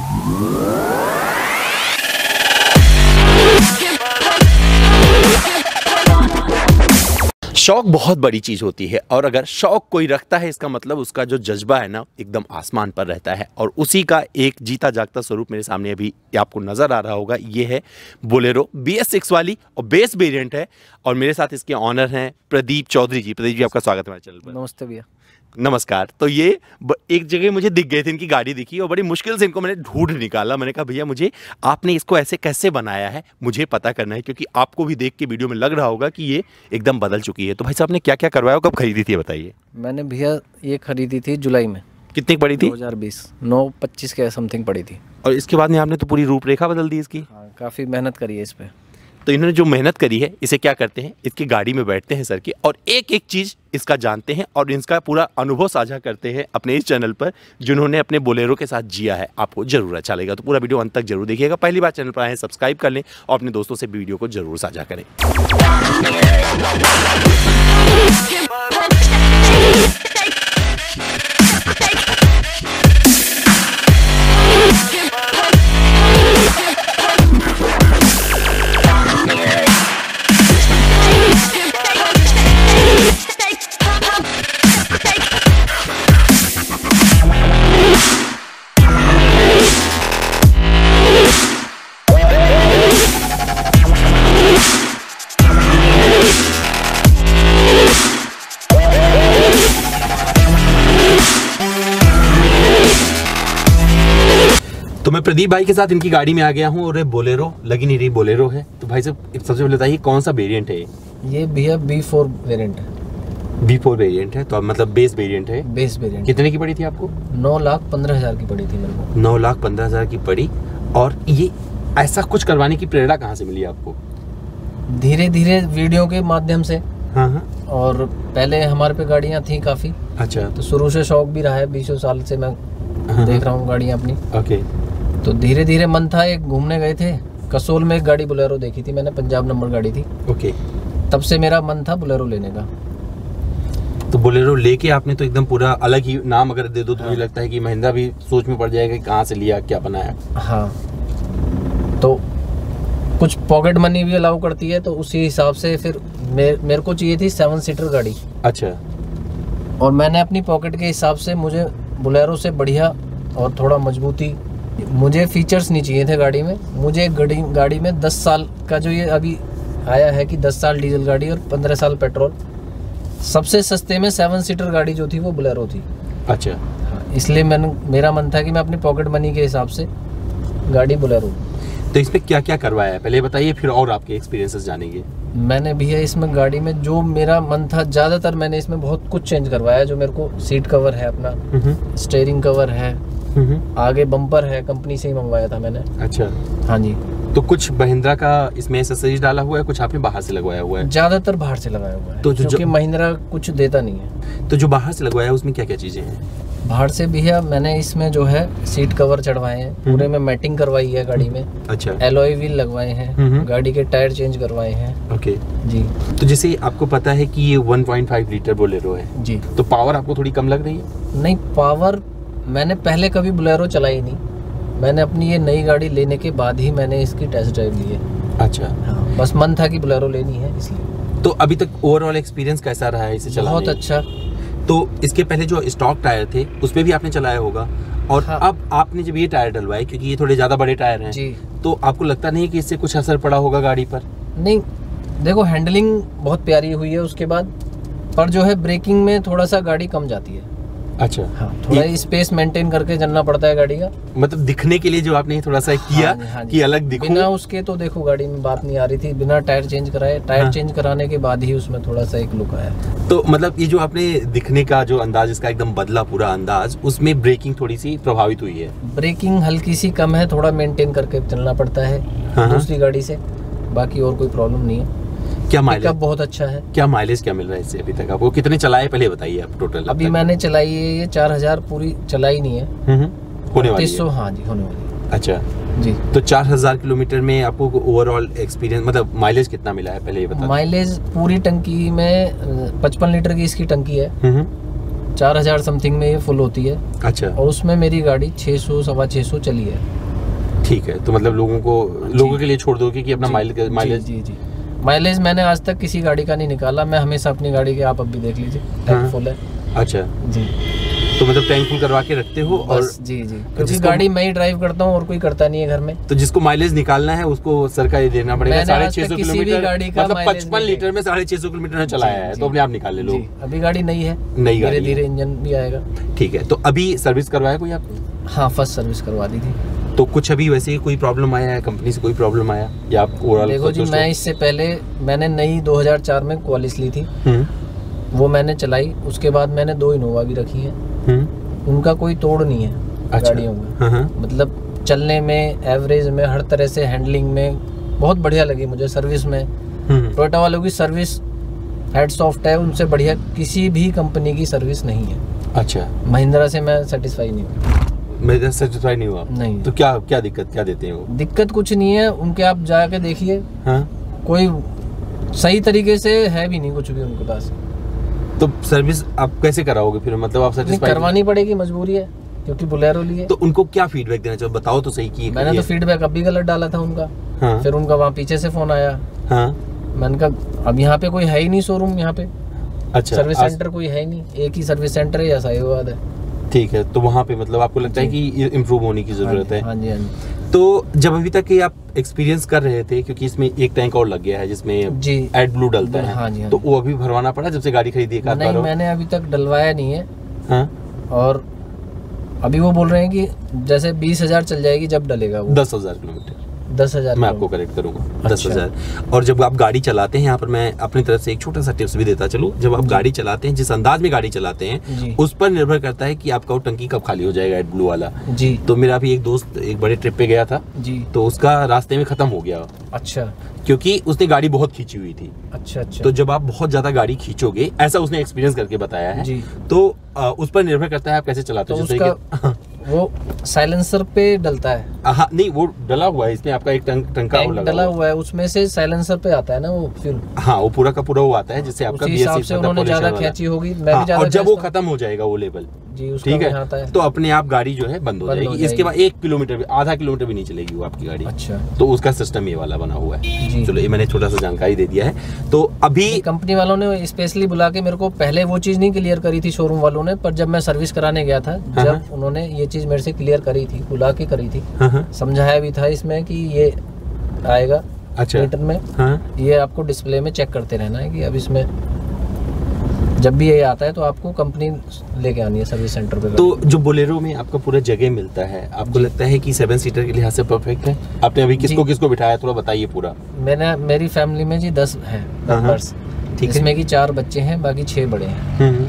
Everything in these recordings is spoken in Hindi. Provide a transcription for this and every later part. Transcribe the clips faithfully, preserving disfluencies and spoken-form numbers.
शौक बहुत बड़ी चीज़ होती है और अगर शौक कोई रखता है इसका मतलब उसका जो जज्बा है ना एकदम आसमान पर रहता है। और उसी का एक जीता जागता स्वरूप मेरे सामने अभी आपको नज़र आ रहा होगा। ये है बोलेरो बी एस सिक्स वाली और बेस वेरिएंट है और मेरे साथ इसके ऑनर हैं प्रदीप चौधरी जी। प्रदीप जी आपका स्वागत है हमारे चैनल पर। नमस्ते भैया। नमस्कार। तो ये एक जगह मुझे दिख गए थे, इनकी गाड़ी दिखी और बड़ी मुश्किल से इनको मैंने ढूंढ निकाला। मैंने कहा भैया मुझे आपने इसको ऐसे कैसे बनाया है, मुझे पता करना है, क्योंकि आपको भी देख के वीडियो में लग रहा होगा कि ये एकदम बदल चुकी है। तो भाई साहब ने क्या क्या करवाया, कब खरीदी थी बताइए। मैंने भैया ये खरीदी थी जुलाई में। कितनी पड़ी थी? दो हज़ार बीस नौ पच्चीस के समथिंग पड़ी थी। और इसके बाद में आपने तो पूरी रूपरेखा बदल दी इसकी। हाँ, काफ़ी मेहनत करी है इस पर। तो इन्होंने जो मेहनत करी है इसे क्या करते हैं, इसकी गाड़ी में बैठते हैं सर की और एक एक चीज़ इसका जानते हैं और इसका पूरा अनुभव साझा करते हैं अपने इस चैनल पर, जिन्होंने अपने बोलेरो के साथ जिया है। आपको जरूर अच्छा लगेगा, तो पूरा वीडियो अंत तक जरूर देखिएगा। पहली बार चैनल पर आए हैं सब्सक्राइब कर लें और अपने दोस्तों से वीडियो को जरूर साझा करें। तो मैं प्रदीप भाई के साथ इनकी गाड़ी में आ गया हूँ और ये बोलेरो लगी नहीं रही, बोलेरो है। तो भाई साहब सबसे पहले बताइए कौन सा वेरिएंट है ये? भैया बी फोर वेरिएंट है। बी फोर वेरिएंट है, तो अब मतलब बेस वेरिएंट है। Base variant. कितने की पड़ी थी आपको? नौ लाख पंद्रह हज़ार की पड़ी थी मेरे को। नौ लाख पंद्रह हज़ार की पड़ी। और ये ऐसा कुछ करवाने की प्रेरणा कहाँ से मिली आपको? धीरे धीरे वीडियो के माध्यम से। हाँ हाँ। और पहले हमारे पे गाड़ियाँ थी काफ़ी। अच्छा। तो शुरू से शौक भी रहा है, बीसों साल से मैं हाँ, देख रहा हूँ गाड़ियाँ अपनी। ओके। तो धीरे धीरे मन था, एक घूमने गए थे कसोल में, एक गाड़ी बोलेरो देखी थी मैंने, पंजाब नंबर गाड़ी थी। ओके। तब से मेरा मन था बोलेरो लेने का। तो बोलेरो लेके आपने तो एकदम पूरा अलग ही नाम अगर दे दो तो मुझे लगता है कि महिंद्रा भी सोच में पड़ जाएगा कि कहाँ से लिया, क्या बनाया। हाँ, तो कुछ पॉकेट मनी भी अलाउ करती है, तो उसी हिसाब से फिर मेरे मेरे को चाहिए थी सेवन सीटर गाड़ी। अच्छा। और मैंने अपनी पॉकेट के हिसाब से, मुझे बोलेरो से बढ़िया और थोड़ा मजबूती, मुझे फीचर्स नहीं चाहिए थे गाड़ी में। मुझे गाड़ी गाड़ी में दस साल का जो ये अभी आया है कि दस साल डीजल गाड़ी और पंद्रह साल पेट्रोल, सबसे सस्ते में सेवन सीटर गाड़ी जो थी वो बोलेरो थी। अच्छा। हाँ, इसलिए मैंने मेरा मन था कि मैं अपनी पॉकेट मनी के हिसाब से गाड़ी बोलेरो। तो इसमें क्या क्या करवाया है पहले बताइए, फिर और आपके एक्सपीरियंसेस जानेंगे। मैंने भैया इसमें गाड़ी में जो मेरा मन था, ज़्यादातर मैंने इसमें बहुत कुछ चेंज करवाया। जो मेरे को सीट कवर है अपना, स्टीयरिंग कवर है, आगे बम्पर है, कंपनी से ही मंगवाया था मैंने। अच्छा। हाँ जी। तो कुछ महिंद्रा का इसमें एक्सेसरीज डाला हुआ है, कुछ आपने बाहर से लगवाया हुआ है? ज्यादातर बाहर से लगाया हुआ है, तो जो क्योंकि महिंद्रा कुछ देता नहीं है। तो जो बाहर से लगवाया है उसमें क्या क्या चीजें हैं? बाहर से भैया मैंने इसमें जो है सीट कवर चढ़वाए हैं, पूरे में मैटिंग करवाई है गाड़ी में। अच्छा। एलॉय व्हील लगवाए हैं, गाड़ी के टायर चेंज करवाए हैं। ओके जी। तो जैसे आपको पता है कि ये one point five litre Bolero है जी, तो पावर आपको थोड़ी कम लग रही है? नहीं, पावर मैंने पहले कभी बोलेरो चलाई नहीं। मैंने अपनी ये नई गाड़ी लेने के बाद ही मैंने इसकी टेस्ट ड्राइव ली है। अच्छा। हाँ, बस मन था कि बोलेरो लेनी है इसलिए। तो अभी तक ओवरऑल एक्सपीरियंस कैसा रहा है इसे चलाने? बहुत अच्छा। तो इसके पहले जो स्टॉक टायर थे उसमें भी आपने चलाया होगा, और हाँ। अब आपने जब ये टायर डलवाए, क्योंकि ये थोड़े ज़्यादा बड़े टायर हैं जी, तो आपको लगता नहीं कि इससे कुछ असर पड़ा होगा गाड़ी पर? नहीं, देखो हैंडलिंग बहुत प्यारी हुई है उसके बाद, पर जो है ब्रेकिंग में थोड़ा सा गाड़ी कम जाती है। अच्छा। हाँ, थोड़ा स्पेस मेंटेन करके चलना पड़ता है गाड़ी का। मतलब दिखने के लिए जो आपने थोड़ा सा किया हाँ जी, हाँ जी। कि अलग दिखूं। बिना उसके तो देखो गाड़ी में बात नहीं आ रही थी, बिना टायर चेंज कराए। टायर हाँ। चेंज कराने के बाद ही उसमें थोड़ा सा एक लुक आया। तो मतलब ये जो आपने दिखने का जो अंदाज, इसका एकदम बदला पूरा अंदाज, उसमें ब्रेकिंग थोड़ी सी प्रभावित हुई है? ब्रेकिंग हल्की सी कम है, थोड़ा मेंटेन करके चलना पड़ता है हाँ। दूसरी गाड़ी से, बाकी और कोई प्रॉब्लम नहीं है। क्या माइलेज बहुत अच्छा है? क्या माइलेज क्या मिल रहा है इससे अभी तक आपको? कितने चलाए पहले बताइए आप टोटल? अभी मैंने चलाई है ये चार हजार, पूरी चलाई नहीं है, होने वाली है। हाँ जी, होने वाली है। अच्छा जी। तो चार हजार किलोमीटर में आपको ओवरऑल एक्सपीरियंस, मतलब माइलेज कितना मिला है पहले ये बताओ? माइलेज पूरी टंकी में पचपन लीटर की इसकी टंकी है, चार हजार समथिंग में ये फुल होती है। अच्छा। और उसमें मेरी गाड़ी छः सौ सवा छः सौ चली है। ठीक है, तो मतलब लोगों को लोगों के लिए छोड़ दोगे कि अपना माइलेज माइलेज जी जी माइलेज मैंने आज तक किसी गाड़ी का नहीं निकाला। मैं हमेशा अपनी गाड़ी के, आप अब भी देख लीजिए, टैंक फुल है। अच्छा जी, तो मतलब टैंक फुल करवा के रखते हो? और जी जी, क्योंकि गाड़ी मैं ही ड्राइव करता हूँ और कोई करता नहीं है घर में। तो जिसको माइलेज निकालना है उसको सरकार ये देना पड़ेगा। साढ़े छह सौ किलोमीटर मतलब पचपन लीटर में साढ़े छह सौ किलोमीटर चलाया है, तो अपने आप निकाल ले लो। अभी गाड़ी नई है, नई गाड़ी, धीरे धीरे इंजन भी आएगा। ठीक है, तो अभी सर्विस करवाया कोई आपने? हाँ, फर्स्ट सर्विस करवा दी थी। तो कुछ अभी वैसे कोई प्रॉब्लम आया है, कंपनी से कोई प्रॉब्लम आया या आप ओवरऑल? देखो जी, मैं इससे पहले मैंने नई दो हज़ार चार में क्वालिस ली थी, वो मैंने चलाई। उसके बाद मैंने दो इनोवा भी रखी है, उनका कोई तोड़ नहीं है। अच्छा। गाड़ियों में मतलब चलने में, एवरेज में, हर तरह से हैंडलिंग में बहुत बढ़िया लगी मुझे। सर्विस में टोयोटा वालों की सर्विस हेड्स ऑफ है, उनसे बढ़िया किसी भी कंपनी की सर्विस नहीं है। अच्छा। महिंद्रा से मैं सेटिस्फाई नहीं हूँ। मैं सेटिस्फाई नहीं हुआ? नहीं। तो क्या क्या दिक्कत क्या देते हैं वो? दिक्कत कुछ नहीं है उनके, आप जाके देखिए। हाँ? कोई सही तरीके से है भी नहीं कुछ भी उनके पास। तो सर्विस आप कैसे कराओगे फिर? मतलब आप सेटिस्फाई करवानी पड़ेगी, मजबूरी है, क्योंकि बोलेरो ली है। तो उनको क्या फीडबैक देना चाहिए, बताओ तो सही। की मैंने तो फीडबैक अभी गलत डाला था उनका। हाँ? फिर उनका वहाँ पीछे से फोन आया। हाँ? मैंने कहा अब यहाँ पे कोई है ही नहीं शोरूम, यहाँ पे अच्छा सर्विस सेंटर कोई है ही नहीं, एक ही सर्विस सेंटर है या साहिवाबाद है। ठीक है, तो वहाँ पे मतलब आपको लगता है कि इम्प्रूव होने की जरूरत है? हाँ जी, हाँ जी। तो जब अभी तक ये आप एक्सपीरियंस कर रहे थे, क्योंकि इसमें एक टैंक और लग गया है जिसमें जी एड ब्लू डलता है। हाँ जी, हाँ, तो वो अभी भरवाना पड़ा जब से गाड़ी खरीदी है? नहीं, मैंने अभी तक डलवाया नहीं है। हाँ? और अभी वो बोल रहे हैं कि जैसे बीस हजार चल जाएगी जब डलेगा वो। दस हजार किलोमीटर दस हजार मैं आपको करेक्ट करूंगा। अच्छा। दस हजार। और जब आप गाड़ी चलाते हैं, यहाँ पर मैं अपनी तरफ से एक छोटा सा टिप्स भी देता चलूं, जब आप गाड़ी चलाते हैं, जिस अंदाज में गाड़ी चलाते हैं उस पर निर्भर करता है कि आपका वो टंकी कब खाली हो जाएगा, एड ब्लू वाला। जी। तो मेरा भी एक दोस्त एक बड़े ट्रिप पे गया था जी, तो उसका रास्ते में खत्म हो गया। अच्छा। क्योंकि उसने गाड़ी बहुत खींची हुई थी। अच्छा अच्छा। तो जब आप बहुत ज्यादा गाड़ी खींचोगे, ऐसा उसने एक्सपीरियंस करके बताया है जी, तो आ, उस पर निर्भर करता है आप कैसे चलाते हो। तो वो साइलेंसर पे डलता है? हाँ, नहीं, वो डला हुआ है इसमें, आपका एक टंक टंका लगा डला हुआ है, उसमें से साइलेंसर पे आता है ना वो फ्यूल। हाँ, वो पूरा का पूरा वो आता है, जिससे आपका हिसाब से उन्होंने ज्यादा खींची होगी। मैं भी ज्यादा, और जब वो खत्म हो जाएगा वो लेवल जी, ठीक है, तो अपने आप गाड़ी जो है बंद हो जाएगी। इसके बाद एक किलोमीटर भी, आधा किलोमीटर भी नहीं चलेगी वो आपकी गाड़ी। अच्छा। तो उसका सिस्टम ये वाला बना हुआ है। चलो, ये मैंने छोटा सा जानकारी दे दिया है। तो अभी कंपनी वालों ने स्पेशली बुला के मेरे को पहले वो चीज नहीं क्लियर करी थी शोरूम वालों ने, पर जब मैं सर्विस कराने गया था, जब उन्होंने ये चीज मेरे से क्लियर करी थी, बुला के करी थी, समझाया भी था इसमें कि ये आएगा अच्छा मीटर में। हाँ? ये आपको डिस्प्ले में चेक करते रहना है कि अब इसमें जब भी ये आता है तो आपको कंपनी लेके आनी है सर्विस सेंटर पे। तो जो बोलेरो में आपका पूरा जगह मिलता है, आपको लगता है कि सेवन सीटर के लिहाज से परफेक्ट है? आपने अभी किसको किसको बिठाया, थोड़ा बताइए पूरा। मैंने मेरी फैमिली में जी दस है मेंबर्स, ठीक है, इसमें की चार बच्चे हैं, बाकी छह बड़े हैं।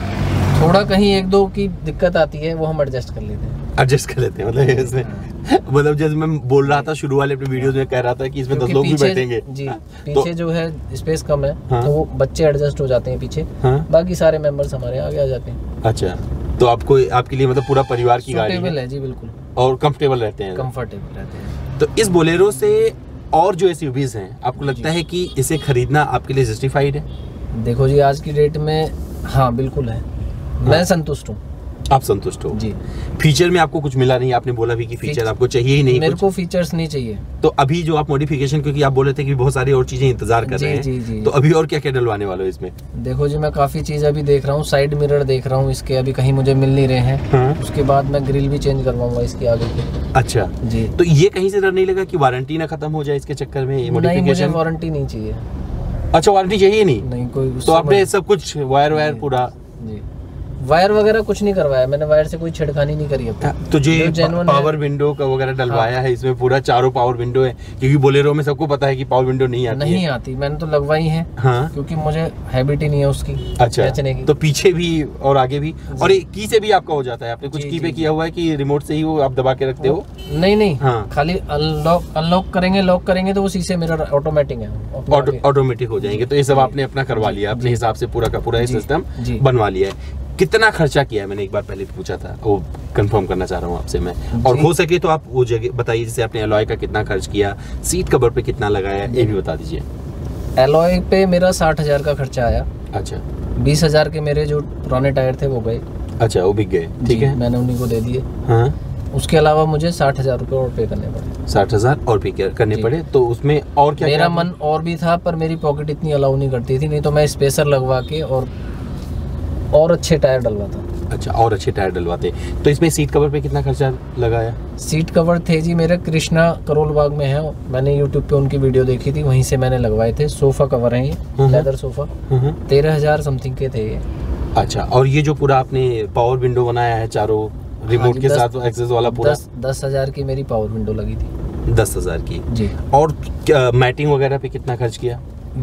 थोड़ा कहीं एक दो की दिक्कत आती है, वो हम एडजस्ट कर लेते हैं। एडजस्ट कर लेते हैं मतलब इसमें मतलब जैसे मैं बोल रहा था शुरू वाले अपने वीडियोस में कह रहा था कि इसमें दस लोग भी बैठेंगे जी, पीछे तो, जो है स्पेस कम है। हाँ? तो वो बच्चे एडजस्ट हो जाते हैं पीछे। हाँ? बाकी सारे मेंबर्स हमारे आगे आ जाते हैं। अच्छा, तो आपको आपके लिए मतलब पूरा परिवार की गाड़ी है जी? बिल्कुल। और कंफर्टेबल रहते हैं? कंफर्टेबल रहते हैं। तो इस बोलेरो से और जो एसयूवीज हैं, आपको लगता है कि इसे खरीदना आपके लिए जस्टिफाइड है? देखो जी, आज की डेट में हाँ बिल्कुल है। मैं संतुष्ट हूँ। आप संतुष्ट हो जी? फीचर में आपको कुछ मिला नहीं? आपने बोला भी कि फीचर आपको चाहिए ही नहीं। मेरे को फीचर्स नहीं चाहिए। तो अभी जो आप मॉडिफिकेशन, क्योंकि आप बोले थे कि बहुत सारी और चीजें इंतजार कर रहे हैं, जी, जी, तो अभी और क्या क्या डलवाने वाले हो इसमें? देखो जी, मैं काफी चीज अभी देख रहा हूँ। साइड मिरर देख रहा हूँ इसके, अभी कहीं मुझे मिल नहीं रहे हैं। हाँ? उसके बाद मैं ग्रिल भी चेंज करवाऊंगा इसके आगे की। अच्छा जी। तो ये कहीं से डर नहीं लगा कि वारंटी ना खत्म हो जाए इसके चक्कर में? नहीं, मुझे वारंटी नहीं चाहिए। अच्छा, वारंटी चाहिए नहीं? नहीं कोई। तो आपने सब कुछ वायर वायर पूरा जी, वायर वगैरह कुछ नहीं करवाया मैंने, वायर से कोई छेड़खानी नहीं करी है। तो जो पावर विंडो का वगैरह डलवाया हाँ? है इसमें पूरा चारों पावर विंडो है, क्योंकि बोलेरो में सबको पता है कि पावर विंडो नहीं आती नहीं है। आती, मैंने तो लगवाई है। हाँ? क्योंकि मुझे हैबिट ही नहीं है उसकी। अच्छा, की। तो पीछे भी और आगे भी, और की से भी आपका हो जाता है? आपने कुछ की पे किया हुआ है कि रिमोट से ही वो आप दबा के रखते हो? नहीं नहीं, हाँ, खाली अनलॉक अनलॉक करेंगे, लॉक करेंगे तो वो शीशे मिरर ऑटोमेटिक है, ऑटोमेटिक हो जाएंगे। तो ये सब आपने अपना करवा लिया अपने हिसाब से, पूरा का पूरा सिस्टम बनवा लिया है। कितना खर्चा किया है? मैंने एक बार पहले पूछा था, वो कंफर्म करना चाह रहा हूँ आपसे मैं, और हो सके तो आप वो जगह बताइए, जैसे आपने एलॉय का कितना खर्च किया, सीट कवर पे कितना लगाया, ये भी बता दीजिए। एलॉय पे मेरा साठ हजार का खर्चा आया। अच्छा। बीस हजार के मेरे जो पुराने टायर थे वो गए। अच्छा, वो बिक गए, ठीक है, मैंने उन्हीं को दे दिए। हाँ। उसके अलावा मुझे साठ हजार रुपये और पे करने पड़े। साठ हजार और पे करने पड़े, तो उसमें और क्या? मेरा मन और भी था, पर मेरी पॉकेट इतनी अलाउ नहीं करती थी, नहीं तो मैं स्पेसर लगवा के और और अच्छे टायर डलवाता। अच्छा, और अच्छे टायर डलवाते। तो इसमें सीट कवर पे कितना खर्चा लगाया? सीट कवर थे जी मेरे कृष्णा करोल बाग में है, मैंने यूट्यूब पे उनकी वीडियो देखी थी, वहीं से मैंने लगवाए थे। सोफा कवर है ये, लेदर सोफा, तेरह हजार समथिंग के थे ये। अच्छा, और ये जो पूरा आपने पावर विंडो बनाया है चारों रिमोट हाँ के साथ एक्सेस वाला पूरा? दस दस हजार की मेरी पावर विंडो लगी थी। दस हजार की जी। और मैटिंग वगैरह पे कितना खर्च किया?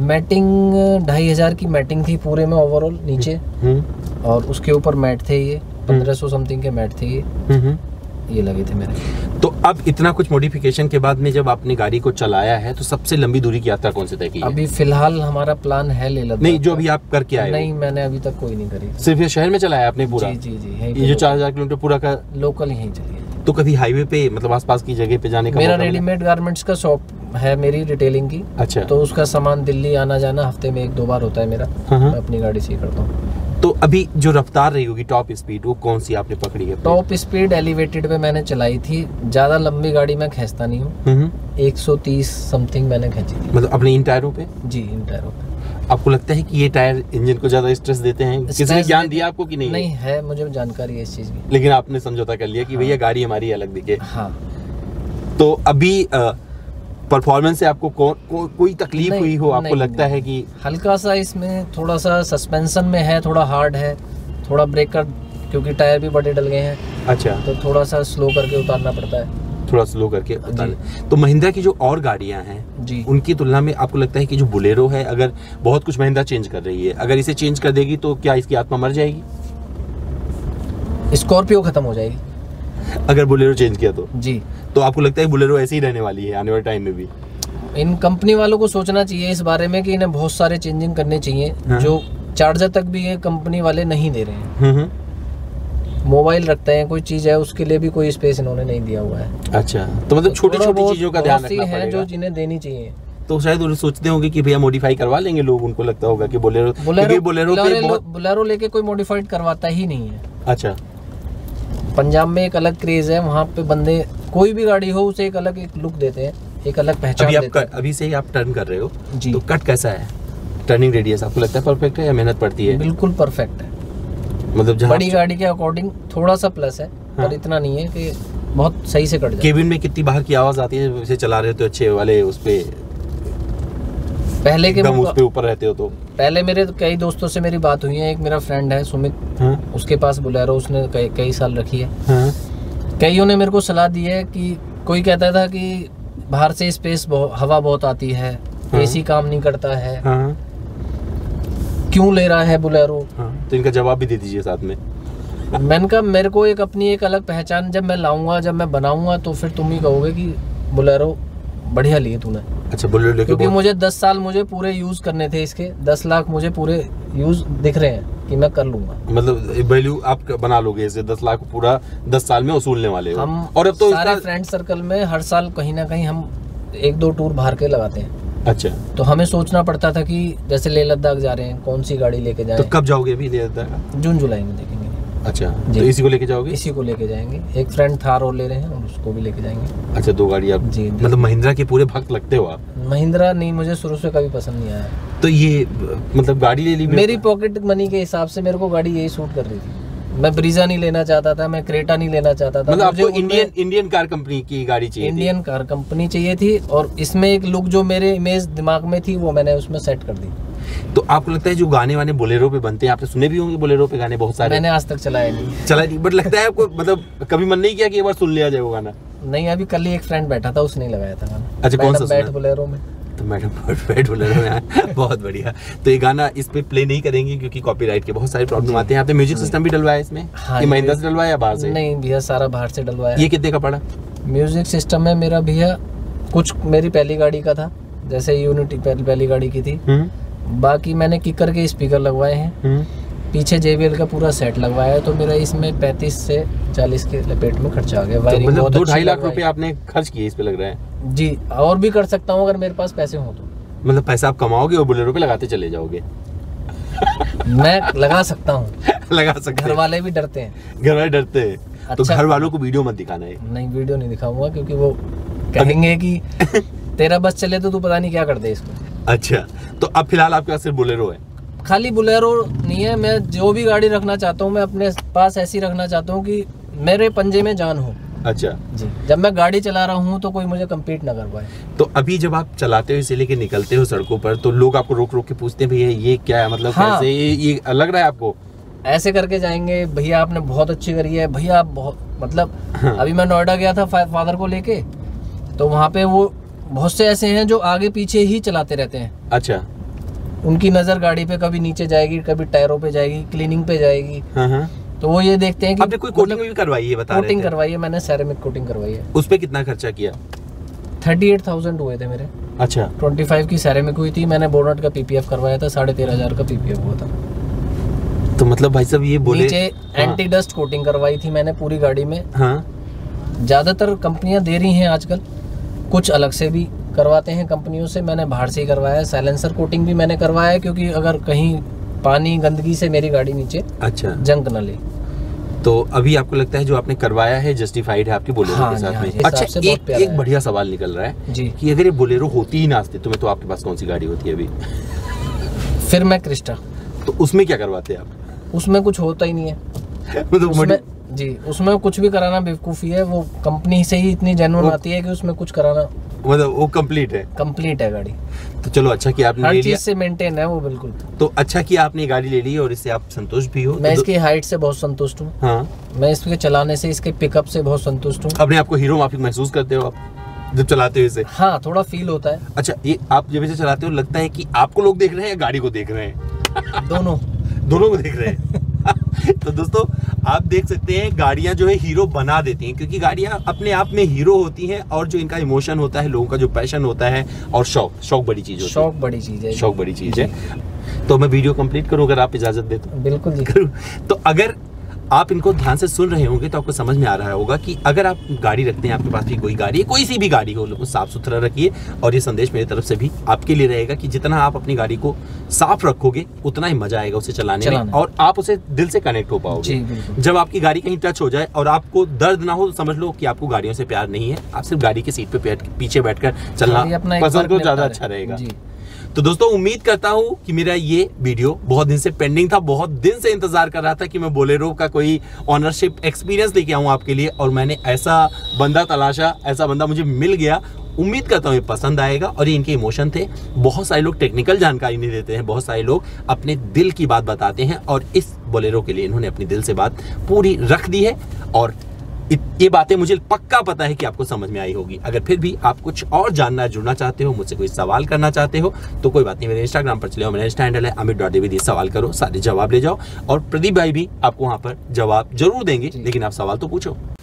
मैटिंग ढाई हजार की मैटिंग थी पूरे में ओवरऑल नीचे, और उसके ऊपर मैट थे ये पंद्रह सौ समथिंग के मैट थे ये ये लगे थे मेरे। तो अब इतना कुछ मॉडिफिकेशन के बाद में जब आपने गाड़ी को चलाया है, तो सबसे लंबी दूरी की यात्रा कौन से तय की है? अभी फिलहाल हमारा प्लान है लेह लद्दाख। नहीं, जो अभी आप करके आए? नहीं, मैंने अभी तक कोई नहीं करी। सिर्फ ये शहर में चलाया आपने पूरा? जी जी जी। ये जो चार हजार किलोमीटर पूरा का लोकल यहीं चलिए। तो कभी हाईवे पे मतलब आसपास की जगह पे जाने का? मेरा रेडीमेड गारमेंट्स का शॉप है मेरी रिटेलिंग की। अच्छा। तो उसका सामान दिल्ली आना जाना हफ्ते में एक दो बार होता है मेरा। मैं अपनी गाड़ी से ही करता हूँ। तो अभी जो रफ्तार रही होगी टॉप स्पीड, वो कौन सी आपने पकड़ी है? टॉप स्पीड एलिवेटेड पे मैंने चलाई थी, ज्यादा लंबी गाड़ी मैं खींचता नहीं हूँ। एक सौ तीस समथिंग मैंने खींची थी। मतलब अपने इन टायरों पे? जी, इन टायरों पे। आपको लगता है कि ये टायर इंजन को ज्यादा स्ट्रेस देते हैं? किसी ने ज्ञान दिया आपको कि नहीं? नहीं है, मुझे जानकारी है इस चीज की, लेकिन आपने समझौता कर लिया कि भैया गाड़ी हमारी अलग दिखे। हाँ। तो अभी परफॉर्मेंस से आपको को, को, कोई तकलीफ हुई हो? आपको नहीं, लगता नहीं, है कि हल्का सा इसमें थोड़ा सा सस्पेंशन में है, थोड़ा हार्ड है, थोड़ा ब्रेकर क्योंकि टायर भी बड़े डल गए हैं। अच्छा। तो थोड़ा सा स्लो करके उतारना पड़ता है। थोड़ा स्लो करके उतारना। तो महिंद्रा की जो और गाड़ियां हैं जी, उनकी तुलना में आपको लगता है कि जो बोलेरो है, अगर बहुत कुछ महिंद्रा चेंज कर रही है, अगर इसे चेंज कर देगी तो क्या इसकी आत्मा मर जाएगी? स्कॉर्पियो खत्म हो जाएगी अगर बोलेरो चेंज किया तो? जी। तो आपको लगता है बोलेरो ऐसी ही रहने वाली है आने वाले टाइम में भी? इन कंपनी वालों को सोचना चाहिए इस बारे में कि इन्हें बहुत सारे चेंजिंग करने चाहिए। हाँ। जो चार्जर तक भी ये कंपनी वाले नहीं दे रहे हैं। मोबाइल रखते हैं, कोई चीज है उसके लिए भी कोई स्पेस इन्होंने नहीं दिया हुआ है। अच्छा, तो मतलब छोटी छोटी चीजों का ध्यान रखना है जो जिन्हें देनी चाहिए। तो शायद वो सोचते होंगे कि भैया मॉडिफाई करवा लेंगे लोग, उनको लगता होगा कि बोलेरो बोलेरो बोलेरो पे बहुत... बोलेरो लेके कोई मॉडिफाइड करवाता ही नहीं है। अच्छा। पंजाब में एक अलग क्रेज है, वहाँ पे बंदे कोई भी गाड़ी हो उसे एक अलग एक लुक देते हैं, एक अलग पहचान अभी देते हैं। अभी से ही आप टर्न कर रहे हो जी, तो कट कैसा है? टर्निंग रेडियस आपको लगता है परफेक्ट है या मेहनत पड़ती है? बिल्कुल परफेक्ट है। मतलब बड़ी गाड़ी के अकॉर्डिंग थोड़ा सा प्लस है। हाँ। पर इतना नहीं है कि बहुत सही से कट जाए। केबिन में कितनी बाहर की आवाज आती है वैसे चला रहे हो तो अच्छे वाले उस पे पहले के उस पे ऊपर रहते हो तो? पहले मेरे कई दोस्तों से मेरी बात हुई है, एक मेरा फ्रेंड है सुमित। हाँ? उसके पास बोलेरो उसने कई कई साल रखी है। हाँ? कईयों ने मेरे को सलाह दी है कि कोई कहता था कि बाहर से स्पेस हवा बहुत आती है। हाँ? एसी काम नहीं करता है। हाँ? क्यों ले रहा है बोलेरो? हाँ? तो इनका जवाब भी दे दीजिए साथ में। मैंने कहा मेरे को एक अपनी एक अलग पहचान जब मैं लाऊंगा, जब मैं बनाऊंगा तो फिर तुम ही कहोगे कि बोलेरो बढ़िया लिए तूने। अच्छा, बोलेरो लेके क्योंकि मुझे दस साल मुझे पूरे यूज करने थे इसके, दस लाख मुझे पूरे यूज दिख रहे हैं कि मैं कर लूंगा। मतलब वैल्यू आप बना लोगे इसे, दस लाख पूरा दस साल में वसूलने वाले हो। हम और अब तो सारे फ्रेंड सर्कल में हर साल कहीं ना कहीं हम एक दो टूर बाहर के लगाते हैं। अच्छा। तो हमें सोचना पड़ता था कि जैसे लेह लद्दाख जा रहे हैं, कौन सी गाड़ी लेके जाएं। तो कब जाओगे अभी लेह लद्दाख? जून जुलाई में देखेंगे। अच्छा, तो इसी को लेके जाओगे? इसी को लेके जाएंगे। एक फ्रेंड थार और ले रहे हैं और उसको भी लेके जाएंगे। अच्छा, दो गाड़ी आप जी। मतलब महिंद्रा के पूरे भक्त लगते हो आप? महिंद्रा नहीं, मुझे शुरू से कभी पसंद नहीं आया। तो ये मतलब गाड़ी ले ली? मेरी पॉकेट मनी के हिसाब से मेरे को गाड़ी यही सूट कर रही थी। मैं ब्रीजा नहीं लेना चाहता था, मैं क्रेटा नहीं लेना चाहता था। मतलब आपको इंडियन इंडियन कार कंपनी की गाड़ी चाहिए? इंडियन कार कंपनी चाहिए थी, और इसमें एक लुक जो मेरे इमेज दिमाग में थी वो मैंने उसमें सेट कर दी। तो आपको लगता है जो गाने वाने बोलेरो पे बनते हैं, आपने सुने भी होंगे बोलेरो पे गाने बहुत सारे? मैंने आज तक चलाया नहीं। चला नहीं, बट लगता है आपको मतलब कभी मन नहीं किया कि एक बार सुन लिया जाए वो गाना? नहीं, अभी कल ही एक फ्रेंड बैठा था, उसने लगाया था गाना। अच्छा, कौन सा? बैठ बोलेरो में। तो मैडम बैठ बोलेरो में। बहुत बढ़िया। तो ये गाना इस पे प्ले नहीं करेंगे क्योंकि कॉपीराइट के बहुत सारे प्रॉब्लम आते हैं। आपने म्यूजिक सिस्टम भी डलवाया इसमें? हाँ, ये महिंद्रा से डलवाया या बाहर से? नहीं भैया, सारा बाहर से डलवाया। ये कितने का पड़ा? म्यूजिक सिस्टम में मेरा भैया कुछ मेरी पहली गाड़ी का था, जैसे यूनिटी पहली गाड़ी की थी। बाकी मैंने किकर के स्पीकर लगवाए हैं, पीछे जेबीएल का पूरा सेट लगवाया है। तो मेरा इसमें पैंतीस से चालीस के लपेट में खर्चा आ गया। तो मतलब दो ढाई लाख रुपए आपने खर्च किए इस पे लग रहा है? जी, और भी कर सकता हूँ अगर मेरे पास पैसे हो तो। मतलब पैसा आप कमाओगे और बोलेरो पे लगाते चले जाओगे? मैं लगा सकता हूँ। लगा सकते घर वाले भी डरते हैं, घर वाले डरते हैं। अच्छा, तो घर वालों को वीडियो मत दिखाना है। नहीं, वीडियो नहीं दिखाऊंगा क्योंकि वो कहेंगे कि तेरा बस चले तो तू पता नहीं क्या कर दे इसको। अच्छा, तो अब फिलहाल आपके पास सिर्फ बोलेरो है? खाली बोलेरो नहीं है, मैं जो भी गाड़ी रखना चाहता हूँ मैं अपने पास ऐसी रखना चाहता हूँ कि मेरे पंजे में जान हो। अच्छा जी, जब मैं गाड़ी चला रहा हूँ तो कोई मुझे कम्पीट ना कर पाए। तो अभी जब आप चलाते हो इसे लेके निकलते हो सड़कों पर, तो लोग आपको रोक रोक के पूछते हैं भैया ये क्या है, मतलब हाँ, कैसे ये, ये लग रहा है आपको? ऐसे करके जाएंगे, भैया आपने बहुत अच्छी करी है, भैया आप बहुत मतलब हाँ। अभी मैं नोएडा गया था फादर को लेके, तो वहाँ पे वो बहुत से ऐसे हैं जो आगे पीछे ही चलाते रहते हैं। अच्छा, उनकी नज़र गाड़ी पे कभी नीचे जाएगी, कभी टायरों पे जाएगी, क्लीनिंग पे जाएगी। हाँ हाँ। तो वो ये देखते हैं कि आपने कोई कोटिंग भी करवाई है? बता कोटिंग करवाई है मैंने, सेरेमिक कोटिंग करवाई है। उस पे कितना खर्चा किया? थर्टी एट थाउजेंड हुए थे मेरे। अच्छा, ट्वेंटी फाइव की सेरेमिक हुई थी, मैंने बोनट का पीपीएफ करवाया था, साढ़े तेरह हजार का पीपीएफ हुआ था। तो मतलब भाई साहब ये बोले नीचे एंटी डस्ट कोटिंग करवाई थी मैंने पूरी गाड़ी में। हाँ, ज्यादातर कंपनियां दे रही हैं आजकल, कुछ अलग से भी करवाते हैं कंपनियों से, मैंने बाहर से ही करवाया है। साइलेंसर कोटिंग भी मैंने करवाया है क्योंकि अगर कहीं पानी गंदगी से मेरी गाड़ी नीचे अच्छा जंग न ले। तो अभी आपको लगता है जो आपने करवाया है जस्टिफाइड है आपकी बोलेरो हाँ, के साथ हाँ, में? इस अच्छा, हिसाब से बहुत एक प्यारा एक है। बढ़िया सवाल निकल रहा है जी कि अगर ये बोलेरो होती ही ना अस्तित्व में तो आपके पास कौन सी गाड़ी होती है अभी? फिर मैं क्रिस्टा। तो उसमें क्या करवाते हैं आप? उसमें कुछ होता ही नहीं है। मतलब उसमें जी उसमें कुछ भी कराना बेवकूफ़ी है, वो कंपनी से ही इतनी जेन्युइन आती है कि उसमें कुछ कराना मतलब वो कंप्लीट है? कंप्लीट है गाड़ी। तो चलो अच्छा कि आपने हर ले चीज लिया, से मेंटेन है वो बिल्कुल। तो अच्छा कि आपने ये गाड़ी ले ली और इससे आप संतुष्ट भी हो? मैं तो इसकी हाइट से बहुत संतुष्ट हूँ। हाँ, मैं इसके चलाने से, इसके पिकअप से बहुत संतुष्ट हूँ। अपने आपको हीरो माफिक महसूस करते हो आप जब चलाते हो इसे? हाँ, थोड़ा फील होता है। अच्छा, ये आप जब इसे चलाते हो लगता है कि आपको लोग देख रहे हैं या गाड़ी को देख रहे हैं? दोनों दोनों को देख रहे हैं। तो दोस्तों आप देख सकते हैं गाड़ियां जो है हीरो बना देती हैं, क्योंकि गाड़ियां अपने आप में हीरो होती हैं और जो इनका इमोशन होता है, लोगों का जो पैशन होता है और शौक शौक बड़ी चीज होती है। शौक बड़ी चीज है। शौक बड़ी चीज है। तो मैं वीडियो कंप्लीट करूं अगर आप इजाजत दे तो? बिल्कुल जी। करूं। तो अगर आप इनको ध्यान से सुन रहे होंगे तो आपको समझ में आ रहा होगा कि अगर आप गाड़ी रखते हैं, आपके पास भी कोई गाड़ी है, कोई सी भी गाड़ी हो, उसको साफ सुथरा रखिए। और ये संदेश मेरी तरफ से भी आपके लिए रहेगा कि जितना आप अपनी गाड़ी को साफ रखोगे उतना ही मजा आएगा उसे चलाने में और आप उसे दिल से कनेक्ट हो पाओगे। जब आपकी गाड़ी कहीं टच हो जाए और आपको दर्द ना हो तो समझ लो कि आपको गाड़ियों से प्यार नहीं है। आप सिर्फ गाड़ी की सीट पे पीछे बैठकर चलना पसंद करो, ज्यादा अच्छा रहेगा। तो दोस्तों उम्मीद करता हूं कि मेरा ये वीडियो बहुत दिन से पेंडिंग था, बहुत दिन से इंतजार कर रहा था कि मैं बोलेरो का कोई ऑनरशिप एक्सपीरियंस लेके आऊं आपके लिए, और मैंने ऐसा बंदा तलाशा, ऐसा बंदा मुझे मिल गया। उम्मीद करता हूं ये पसंद आएगा। और ये इनके इमोशन थे। बहुत सारे लोग टेक्निकल जानकारी नहीं देते हैं, बहुत सारे लोग अपने दिल की बात बताते हैं, और इस बोलेरो के लिए इन्होंने अपनी दिल से बात पूरी रख दी है। और ये बातें मुझे पक्का पता है कि आपको समझ में आई होगी। अगर फिर भी आप कुछ और जानना जुड़ना चाहते हो, मुझसे कोई सवाल करना चाहते हो तो कोई बात नहीं, मेरे इंस्टाग्राम पर चले जाओ, मेरा इंस्टा हैंडल है अमित डॉट द्विवेदी। सवाल करो, सारे जवाब ले जाओ, और प्रदीप भाई भी आपको वहां पर जवाब जरूर देंगे, लेकिन आप सवाल तो पूछो।